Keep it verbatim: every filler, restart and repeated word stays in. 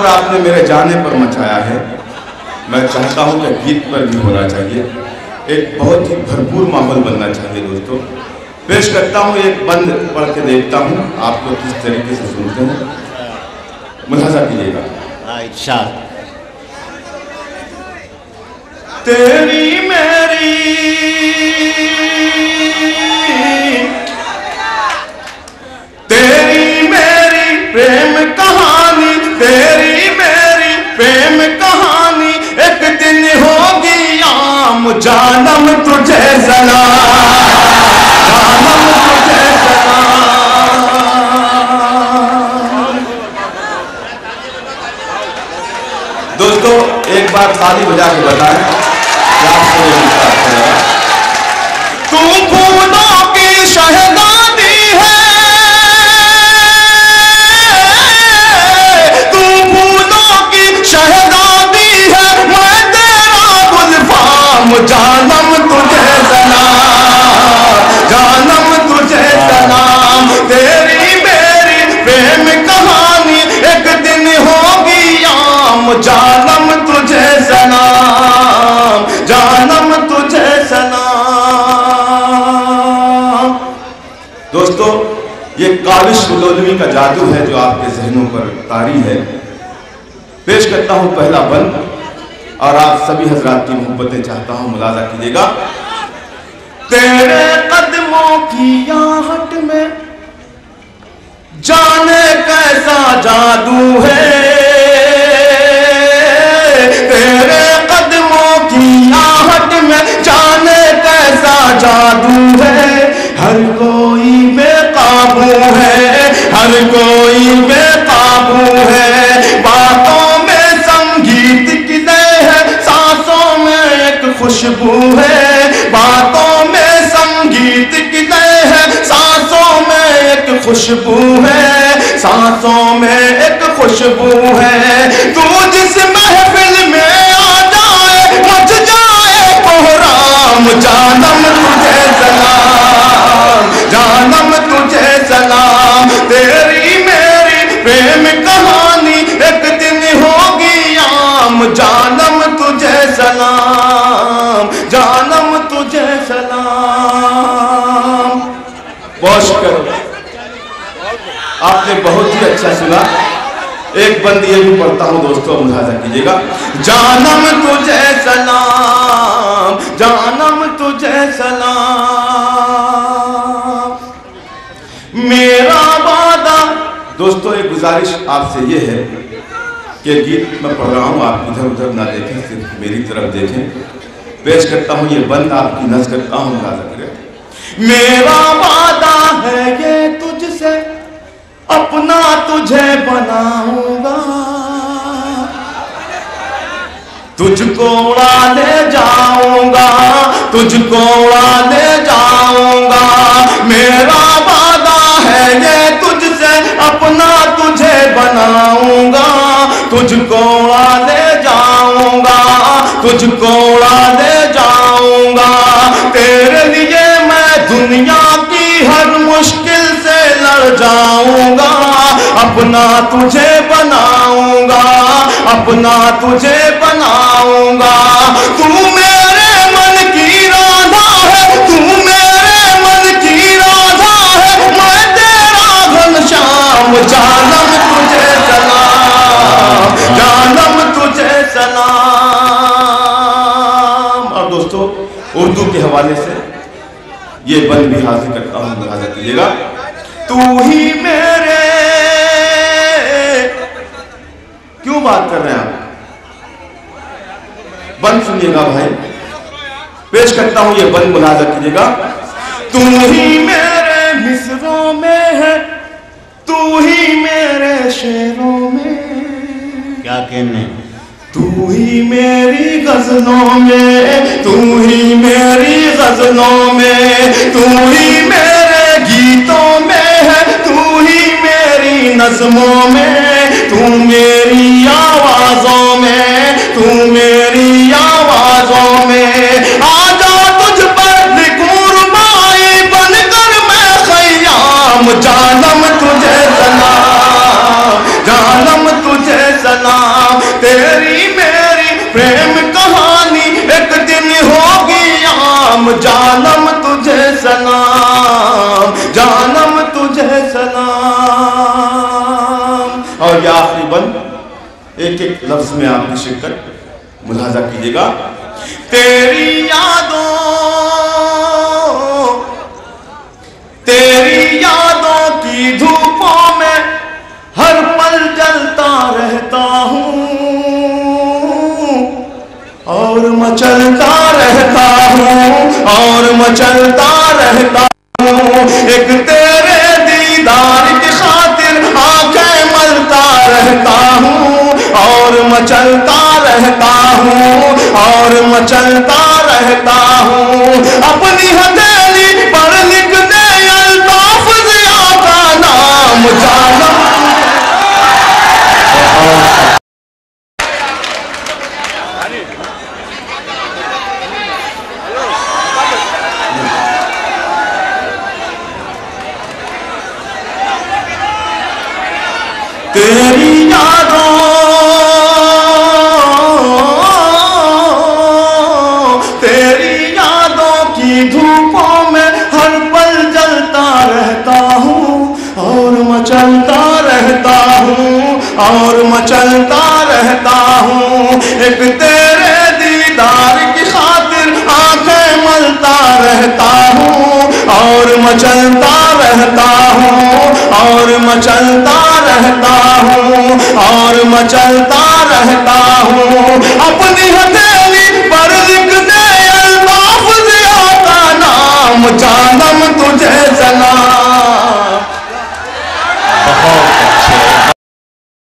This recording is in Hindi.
शोर आपने मेरे जाने पर मचाया है, मैं चाहता हूं कि गीत पर भी होना चाहिए, एक बहुत ही भरपूर माहौल बनना चाहिए। दोस्तों पेश करता हूं, एक बंद पढ़ के देखता हूं आप लोग किस तरीके से सुनते हैं, मुलाजा कीजिएगा। तेरी मेरी तेरी मेरी प्रेम कहानी, तेरी मेरी प्रेम कहानी एक दिन होगी आम, जानम तुझे सलाम, जानम तुझे सलाम। दोस्तों एक बार ताली बजा के बताएं तू फूलों की शहजादी है, तू फूलों की शहजादी है, मैं तेरा गुलफाम, जानम तुझे सलाम, जानम तुझे सलाम। तेरी मेरी प्रेम कहानी एक दिन होगी आम, जानम तुझे सलाम, जानम तुझे सलाम। दोस्तों ये काविश लौलवी का जादू है जो आपके जहनों पर तारी है। पेश करता हूं पहला बंद और आप सभी हजरात की मोहब्बतें चाहता हूं, मुलाजा कीजिएगा। तेरे कदमों की आहट में जाने कैसा जादू है, तेरे कदमों की आहट में जाने कैसा जादू है, हर कोई बेकाबू है, हर कोई बेकाबू है, बातों में संगीत की लय है, सांसों में एक खुशबू है, बातों में संगीत की लय है, सांसों में एक खुशबू है, सांसों में एक खुशबू है। तू जिस महफिल में आ जाए मच जाए कोहराम, जानम तुझे सलाम, जानम तुझे सलाम। तेरी मेरी प्रेम कहानी एक दिन होगी आम, जानम तुझे सलाम, जानम तुझे सलाम। बहुत शुक्र, आपने बहुत ही अच्छा सुना। एक बंद ये भी पढ़ता हूं दोस्तों, मुलाजा कीजिएगा। जानम तुझे सलाम, जानम तुझे सलाम, मेरा वादा। दोस्तों एक गुजारिश आपसे ये है कि गीत मैं पढ़ रहा हूं, आप इधर उधर ना देखें, सिर्फ मेरी तरफ देखें। पेश करता हूं ये बंद, आपकी नज़र करता हूं, मुलाजा करें। मेरा वादा है ये तुझसे, अपना तुझे बनाऊंगा, तुझको उड़ा ले जाऊंगा, तुझको उड़ा ले जाऊंगा। मेरा वादा है ये तुझसे, अपना तुझे बनाऊंगा, तुझको उड़ा ले जाऊंगा, तुझको उड़ा ले जाऊंगा। तेरे लिए मैं दुनिया की हर मुश्किल से लड़ जाऊंगा, अपना तुझे बनाऊंगा, अपना तुझे बनाऊंगा। तू मेरे मन की राधा है, तू मेरे मन की राधा है, मैं तेरा घनश्याम, जानम तुझे सलाम, जानम तुझे सलाम। और दोस्तों उर्दू के हवाले से ये बंद भी हाजिर करता हूं, मुलाजा कीजिएगा। तू ही मेरे, क्यों बात कर रहे हैं आप, बंद सुनिएगा भाई, पेश करता हूं ये बंद, मुलाजा कीजिएगा। तू ही मेरे मिसरों में है, तू ही मेरे शेरों में, क्या कहने, तू ही मेरी गजलों में, तू ही मेरी गजलों में, तू ही मेरे गीतों में है, तू ही मेरी नज़्मों में, तू मेरी आवाज़ों में, तू मेरी आवाज़ों में। आजा तुझ पर लिखूं रुबाई बनकर मैं खयाम, जानम तुझे सलाम, जानम तुझे सलाम। सलाम। तेरी मेरी प्रेम कहानी एक दिन होगी आम, जानम तुझे सलाम, जानम तुझे सलाम। और ये आखिरी बंद, एक एक लफ्ज में आपकी शिक्कत मुलाजा कीजिएगा। तेरी यादों तेरी यादों की धूपों में हर पल जलता रहता हूँ और मचलता रहता हूँ और मचलता रहता हूँ। एक तेरे दीदार की खातिर आंखें मलता रहता हूँ और मचलता रहता हूँ और मचलता रहता हूँ। अपनी हथेली पर लिख दे अल्ताफ ज़िया का नाम, जानम तेरी यादों तेरी यादों की धूपों में हर पल जलता रहता हूँ और मचलता रहता हूँ और मचलता रहता हूँ। एक तेरे दीदार की खातिर आंखें मलता रहता हूँ और मचलता रहता हूँ और मचलता रहता हूँ और मचलता रहता हूँ। अपनी हथेली पर लिख दे अल्ताफ ज़िया का नाम, जानम तुझे सलाम।